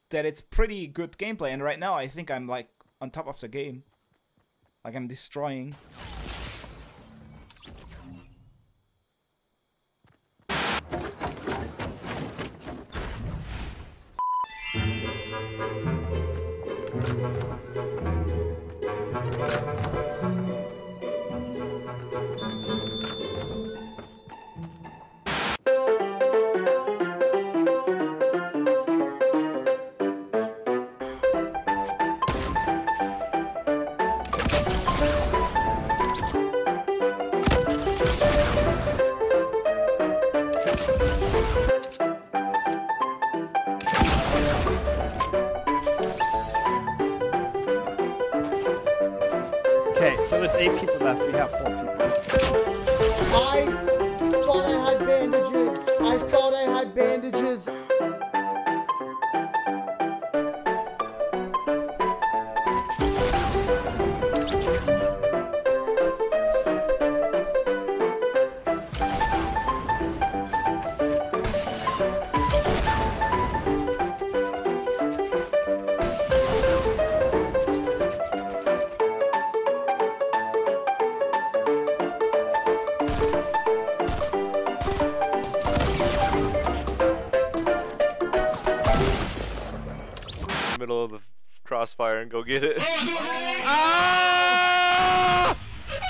that it's pretty good gameplay, and right now I think I'm like on top of the game. Like I'm destroying. Okay, so there's 8 people left. We have 4 people. I thought I had bandages. I thought I had bandages. Middle of the crossfire and go get it. Ah!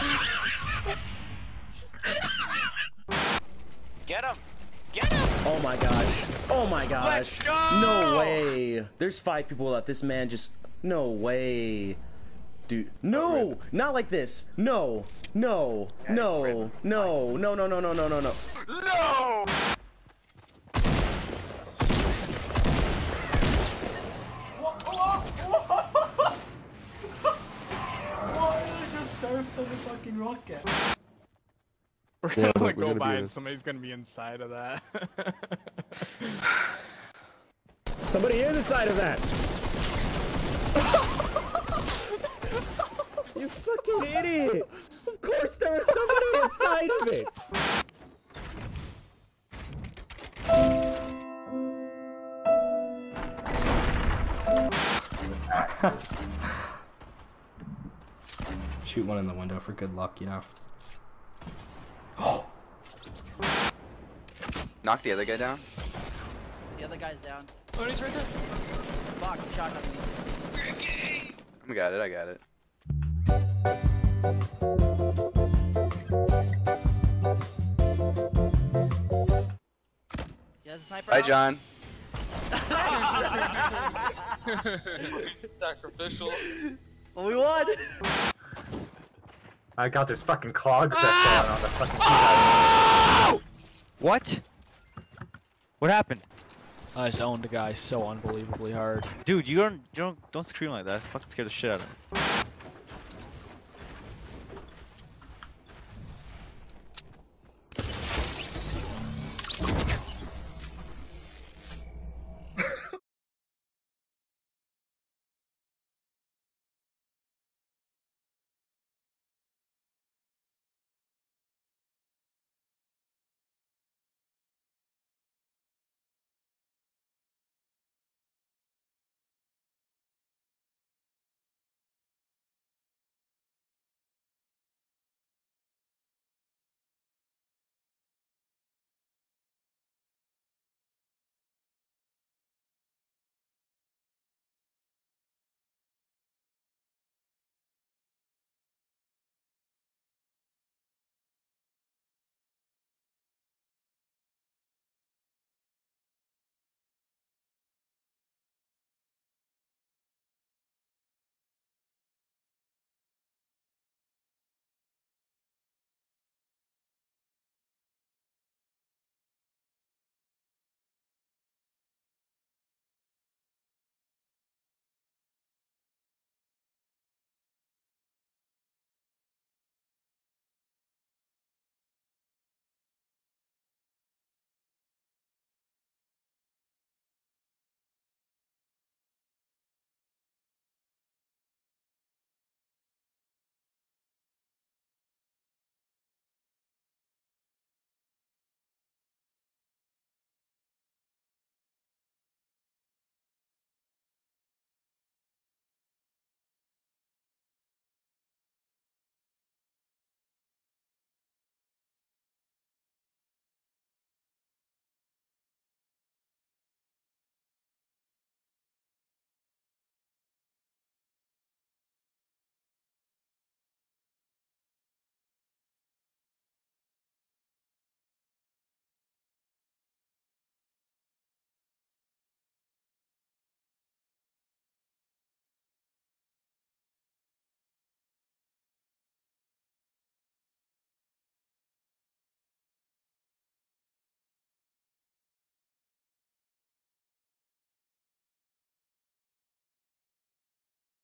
Get him! Get him! Oh my gosh. Oh my gosh. Let's go! No way. There's 5 people left. This man just... No way. Dude. No! Not like this. No. No. No. No. No, no, no, no, no, no, no. No! Surfed on the fucking rocket. We're gonna like go by and somebody's gonna be inside of that. Somebody is inside of that. You fucking idiot. Of course there was somebody inside of it. Shoot one in the window for good luck, you know. Knock the other guy down. The other guy's down. Oh, he's right there. Fuck, shot at me. I got it, I got it. He has a sniper. Bye, out. John. Sacrificial. We won! I got this fucking clog effect going on the fucking Oh! What? What happened? I just owned a guy so unbelievably hard. Dude, you don't scream like that. It's fucking scared the shit out of me.